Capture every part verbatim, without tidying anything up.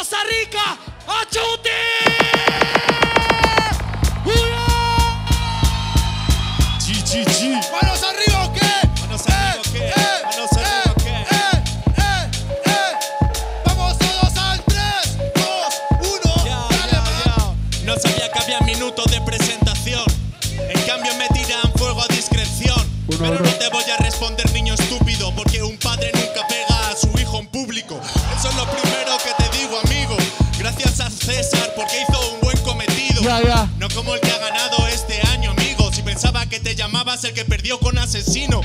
Costa Rica, a Chuti. G, G, G. ¡Manos arriba o qué! Manos arriba o qué. Manos arriba o qué. Eh, eh, eh. Vamos todos al tres, dos, uno. Ya, Dale, ya, man. ya. No sabía que había minutos de presentación. En cambio me tiran fuego a discreción. Pero no te voy a responder, niño estúpido, porque un padre nunca pega a su hijo en público. Eso es lo primero que te digo, amigo. Gracias a César porque hizo un buen cometido. Ya, ya. No como el que ha ganado este año, amigo. Si pensaba que te llamabas el que perdió con Asesino.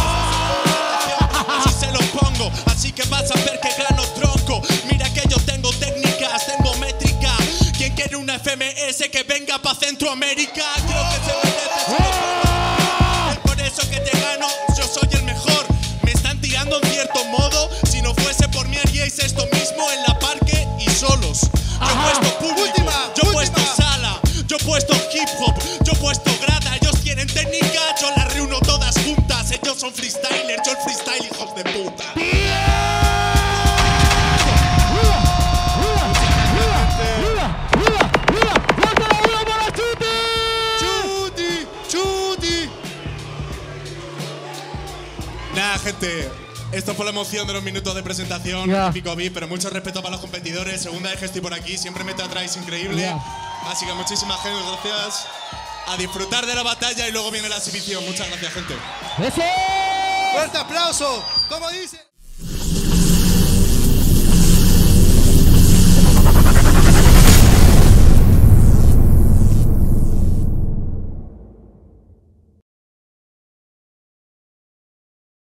Así se lo pongo, así que vas a ver que gano tronco. Mira que yo tengo técnicas, tengo métrica. ¿Quién quiere una F M S que venga pa' Centroamérica? Creo que se merece, se lo pongo. Es por eso que te gano, yo soy el mejor. Me están tirando en cierto modo. Si no fuese por mí haríais esto mismo en la parque y solos. Yo he puesto público, Última, yo he puesto última. sala, yo he puesto hip hop, yo he puesto grada. Ellos tienen técnica, yo las reúno todas juntas. Ellos son freestylers, yo el freestyle, hijos de puta. Chuti, Chuti. Nada, gente, esto fue la emoción de los minutos de presentación. Ya. Típico B, pero mucho respeto para los competidores. Segunda vez que estoy por aquí, siempre me tratáis increíble. Ya. Así que muchísimas gracias. A disfrutar de la batalla y luego viene la exhibición. Muchas gracias, gente. ¡Eso! Fuerte aplauso. ¿Cómo dice?